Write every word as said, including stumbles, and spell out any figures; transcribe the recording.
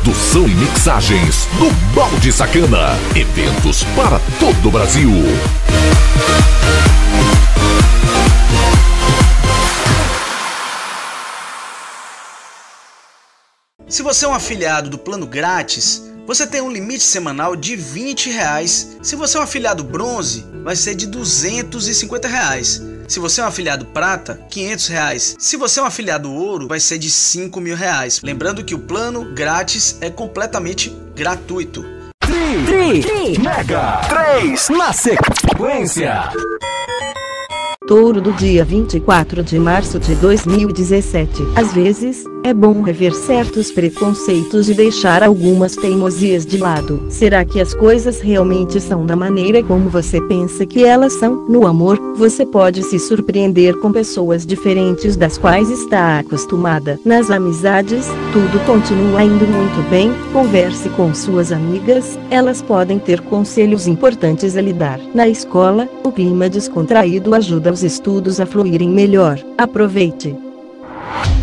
Produção e mixagens do Balde Sacana. Eventos para todo o Brasil. Se você é um afiliado do plano grátis, você tem um limite semanal de vinte reais. Se você é um afiliado bronze, vai ser de duzentos e cinquenta reais. Se você é um afiliado prata, quinhentos reais. Se você é um afiliado ouro, vai ser de cinco mil reais. Lembrando que o plano grátis é completamente gratuito. Tri, tri, mega, três, na sequência. Touro do dia vinte e quatro de março de dois mil e dezessete. Às vezes, é bom rever certos preconceitos e deixar algumas teimosias de lado. Será que as coisas realmente são da maneira como você pensa que elas são? No amor, você pode se surpreender com pessoas diferentes das quais está acostumada. Nas amizades, tudo continua indo muito bem. Converse com suas amigas, elas podem ter conselhos importantes a lhe dar. Na escola, o clima descontraído ajuda os estudos a fluírem melhor. Aproveite!